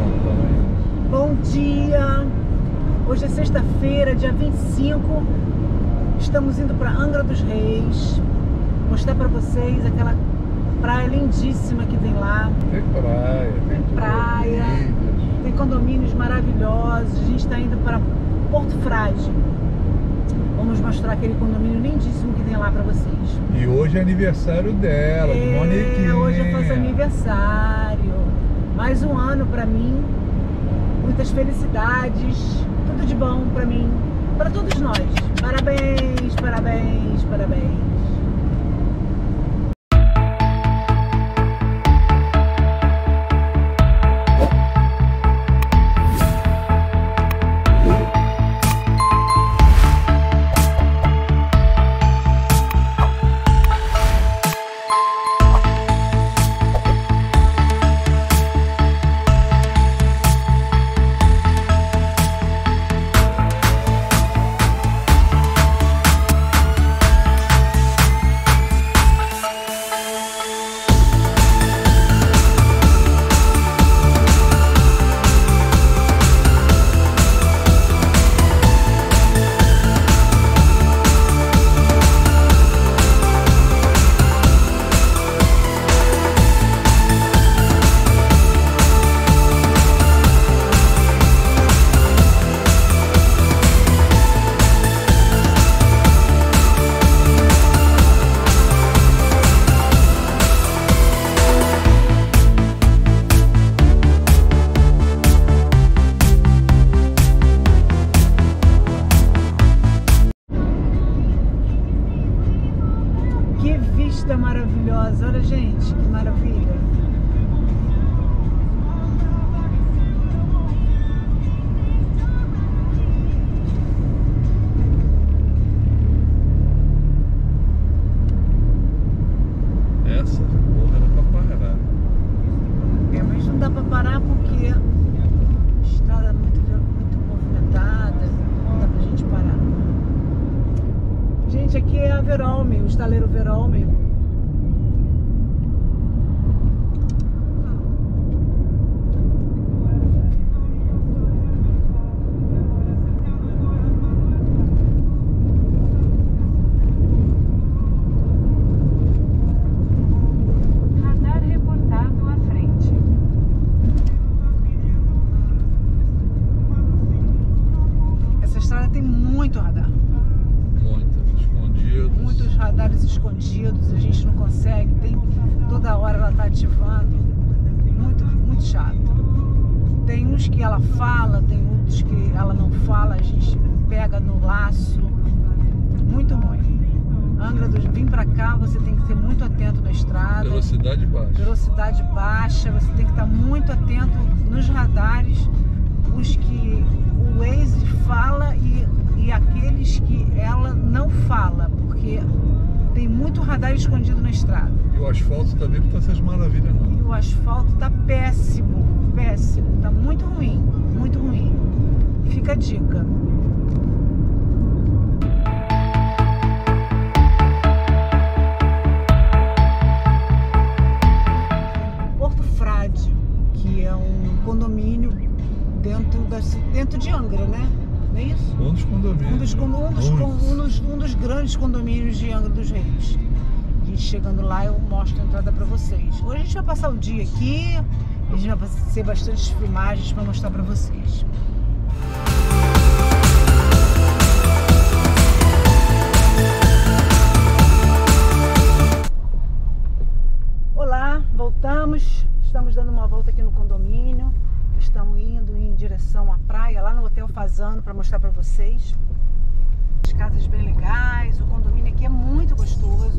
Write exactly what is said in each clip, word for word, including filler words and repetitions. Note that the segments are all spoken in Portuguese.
Bom dia! Hoje é sexta-feira, dia vinte e cinco. Estamos indo para Angra dos Reis. Mostrar para vocês aquela praia lindíssima que tem lá. Tem praia, tem, tem praia, tem condomínios maravilhosos. A gente está indo para Porto Frade. Vamos mostrar aquele condomínio lindíssimo que tem lá para vocês. E hoje é aniversário dela, é, de Moniquinha. Hoje eu faço aniversário. Mais um ano para mim. Muitas felicidades. Tudo de bom para mim. Para todos nós. Parabéns, parabéns, parabéns. Vista maravilhosa, olha gente, que maravilha. Essa porra era pra parar. É, mas não dá pra parar porque a estrada é muito, muito movimentada, não dá pra gente parar. Gente, aqui é a Verolme, o estaleiro Verolme. Radar reportado à frente. Essa estrada tem muito radar. Muitos radares escondidos, a gente não consegue, tem, toda hora ela está ativando, muito, muito chato. Tem uns que ela fala, tem outros que ela não fala, a gente pega no laço, muito ruim. Angra dos vim pra cá, você tem que ser muito atento na estrada. Velocidade baixa. Velocidade baixa, você tem que estar muito atento nos radares, os que o Waze fala e, e aqueles que ela não fala, porque tem muito radar escondido na estrada. E o asfalto também não tá essas maravilhas não. E o asfalto tá péssimo, péssimo, tá muito ruim, muito ruim. Fica a dica. Porto Frade, que é um condomínio dentro, da, dentro de Angra, né? Não é isso? Um dos condomínios. Um dos, um, dos, um, dos, um dos grandes condomínios de Angra dos Reis. A gente chegando lá, eu mostro a entrada para vocês. Hoje a gente vai passar o dia aqui, a gente vai fazer bastante filmagens para mostrar para vocês. Olá, voltamos. Estamos dando uma volta aqui no condomínio. Estamos indo em direção à praia, lá no Hotel Fazano, para mostrar para vocês. As casas bem legais, o condomínio aqui é muito gostoso.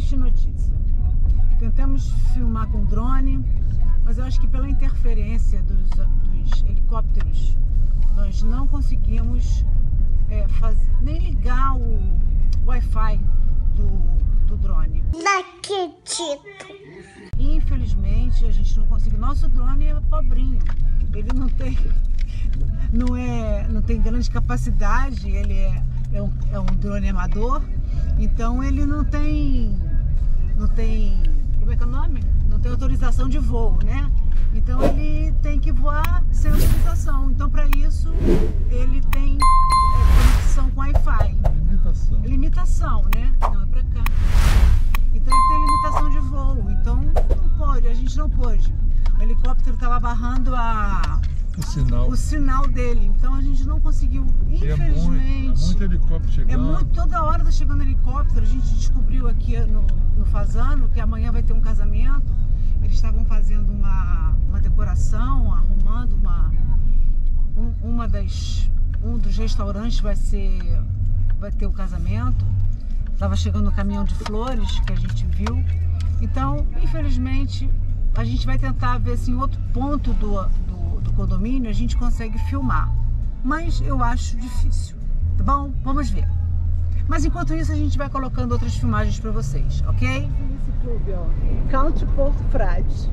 triste notícia. Tentamos filmar com drone, mas eu acho que pela interferência dos, dos helicópteros, nós não conseguimos é, fazer, nem ligar o Wi-Fi do, do drone. Não acredito. Infelizmente, a gente não conseguiu. Nosso drone é pobrinho. Ele não tem, não é, não tem grande capacidade. Ele é, é, um, é um drone amador. Então ele não tem, não tem, como é que é o nome? Não tem autorização de voo, né? Então ele tem que voar sem autorização. Então para isso ele tem é, conexão com Wi-Fi. Limitação. Limitação, né? Não, é pra cá. Então ele tem limitação de voo. Então não pode, a gente não pôde. O helicóptero estava barrando a, O sinal. o sinal dele. Então a gente não conseguiu, E é muito, é infelizmente. muito helicóptero chegando. É muito, toda hora tá chegando helicóptero. A gente descobriu aqui no, no Fazano que amanhã vai ter um casamento. Eles estavam fazendo uma, uma decoração, arrumando uma, um, uma das, um dos restaurantes vai ser, vai ter o casamento. Estava chegando o caminhão de flores que a gente viu. Então, infelizmente, a gente vai tentar ver se em outro ponto do, do, do condomínio a gente consegue filmar. Mas eu acho difícil. Tá bom? Vamos ver. Mas enquanto isso, a gente vai colocando outras filmagens para vocês, ok? Esse clube, ó. Country Porto Frade.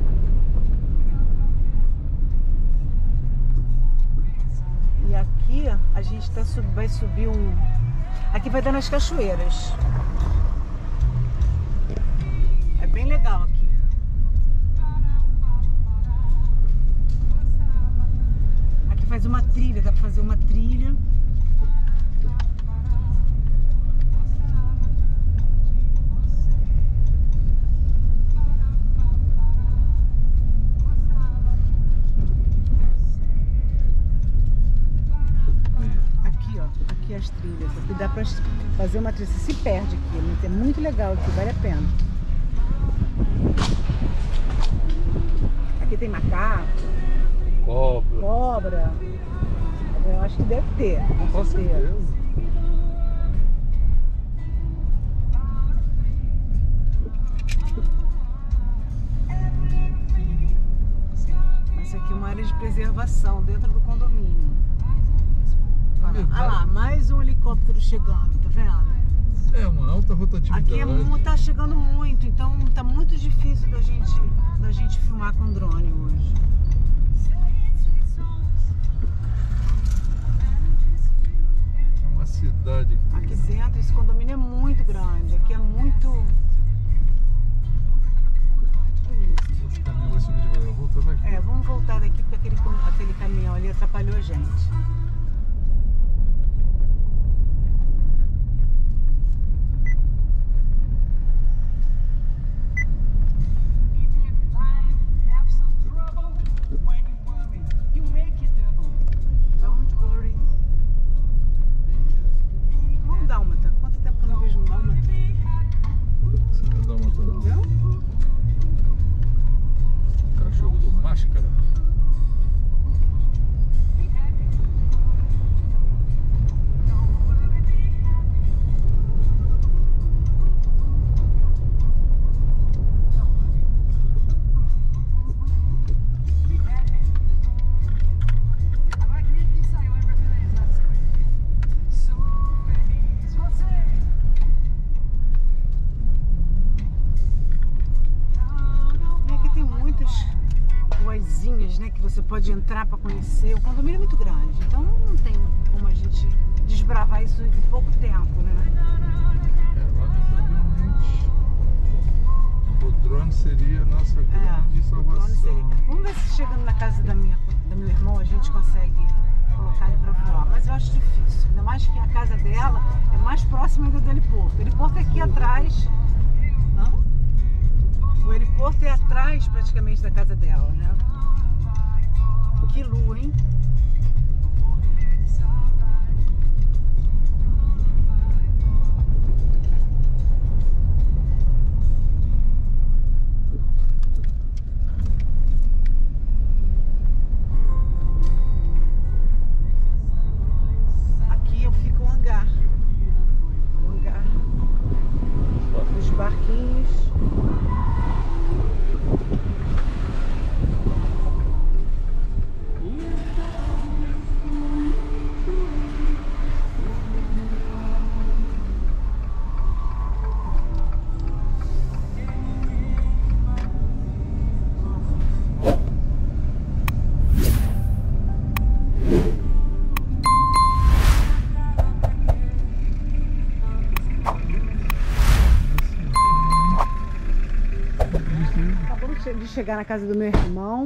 E aqui a gente tá, vai subir um... Aqui vai dar nas cachoeiras. É bem legal aqui. Aqui faz uma trilha, dá pra fazer uma trilha. Aqui as trilhas, aqui dá pra fazer uma trilha, você se perde aqui, é muito legal aqui, vale a pena. Aqui tem macaco, Cobra. cobra, eu acho que deve ter, Com certeza. Essa aqui é uma área de preservação dentro do condomínio. Olha lá, mais um helicóptero chegando, tá vendo? É uma alta rotatividade. Aqui é muito, tá chegando muito, então tá muito difícil da gente, da gente filmar com drone hoje. É uma cidade que... Aqui dentro, esse condomínio é muito grande, aqui é muito... O caminhão vai subir devagar, voltando aqui. É, vamos voltar daqui porque aquele, aquele caminhão ali atrapalhou a gente. Né, que você pode entrar para conhecer. O condomínio é muito grande, então não tem como a gente desbravar isso em pouco tempo, né? É, lá provavelmente o drone seria a nossa grande é, salvação. Seria... Vamos ver se chegando na casa da minha, da meu irmão a gente consegue colocar ele para voar, mas eu acho difícil, ainda mais que a casa dela é mais próxima ainda do heliporto. O heliporto é aqui atrás. Não? O heliporto é atrás praticamente da casa dela, né? Que lua, hein? Aqui eu fico um hangar. Um hangar. Os barquinhos. passarinhos. De chegar na casa do meu irmão,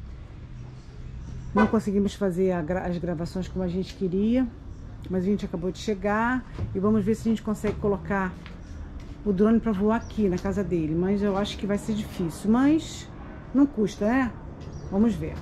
não conseguimos fazer a gra as gravações como a gente queria, mas a gente acabou de chegar e vamos ver se a gente consegue colocar o drone para voar aqui na casa dele, mas eu acho que vai ser difícil, mas não custa, né? Vamos ver.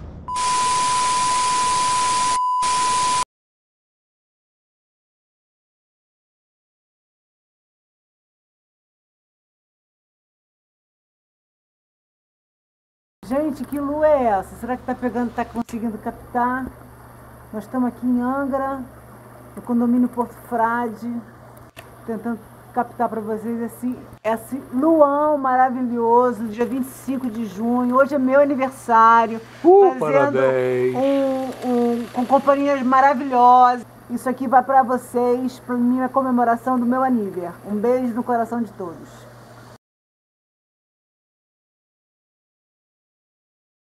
Gente, que lua é essa? Será que tá pegando, tá conseguindo captar? Nós estamos aqui em Angra, no condomínio Porto Frade, tentando captar para vocês esse, esse luão maravilhoso, dia vinte e cinco de junho. Hoje é meu aniversário. Uh, fazendo parabéns! Um, um, com companhias maravilhosas. Isso aqui vai para vocês, para minha comemoração do meu aniversário. Um beijo no coração de todos.